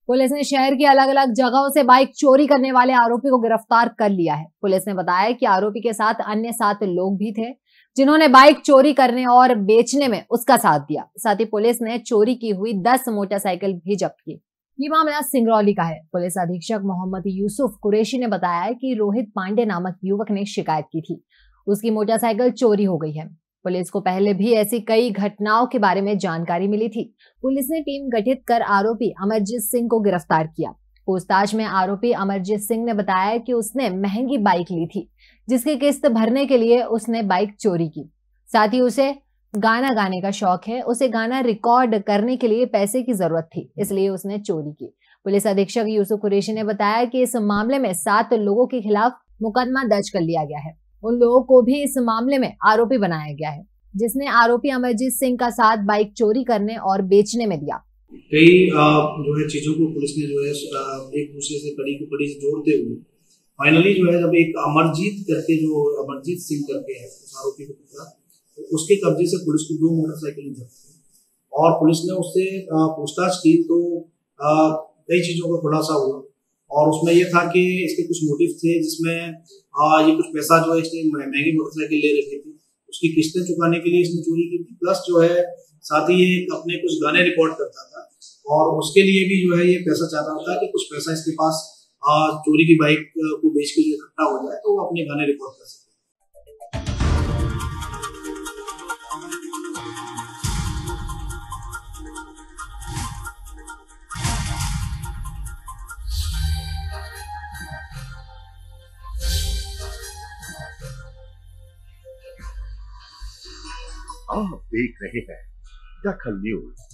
Police ने शहर की अलग अलग जगहों से बाइक चोरी करने वाले आरोपी को गिरफ्तार कर लिया है। पुलिस ने बताया कि आरोपी के साथ अन्य 7 लोग भी थे जिन्होंने बाइक चोरी करने और बेचने में उसका साथ दिया। साथ ही पुलिस ने चोरी की हुई 10 मोटरसाइकिल भी जब्त की। ये मामला सिंगरौली का है। पुलिस अधीक्षक मोहम्मद यूसुफ कुरैशी ने बताया कि रोहित पांडे नामक युवक ने शिकायत की थी, उसकी मोटरसाइकिल चोरी हो गई है। पुलिस को पहले भी ऐसी कई घटनाओं के बारे में जानकारी मिली थी। पुलिस ने टीम गठित कर आरोपी अमरजीत सिंह को गिरफ्तार किया। पूछताछ में आरोपी अमरजीत सिंह ने बताया कि उसने महंगी बाइक ली थी, जिसकी किस्त भरने के लिए उसने बाइक चोरी की। साथ ही उसे गाना गाने का शौक है, उसे गाना रिकॉर्ड करने के लिए पैसे की जरूरत थी, इसलिए उसने चोरी की। पुलिस अधीक्षक यूसुफ कुरैशी ने बताया कि इस मामले में 7 लोगों के खिलाफ मुकदमा दर्ज कर लिया गया है। उन लोगों को भी इस मामले में आरोपी बनाया गया है जिसने आरोपी अमरजीत सिंह का साथ बाइक चोरी करने और बेचने में दिया। कई जो है चीजों को पुलिस ने जो है एक दूसरे से कड़ी को कड़ी से जोड़ते हुए फाइनली जो है जब एक अमरजीत सिंह करके है उस आरोपी को पकड़ा, तो उसके कब्जे से पुलिस को 2 मोटरसाइकिल जब्त की और पुलिस ने उससे पूछताछ की तो कई चीजों का खुलासा हुआ और उसमें यह था कि इसके कुछ मोटिव थे जिसमें ये कुछ पैसा जो है इसने महंगी मोटरसाइकिल ले रखी थी, उसकी किस्तें चुकाने के लिए इसने चोरी की थी, प्लस जो है साथ ही ये अपने कुछ गाने रिकॉर्ड करता था और उसके लिए भी जो है ये पैसा चाहता था कि कुछ पैसा इसके पास चोरी की बाइक को बेच के जो इकट्ठा हो जाए तो वो अपने गाने रिकॉर्ड कर सके। आप देख रहे हैं दखल न्यूज।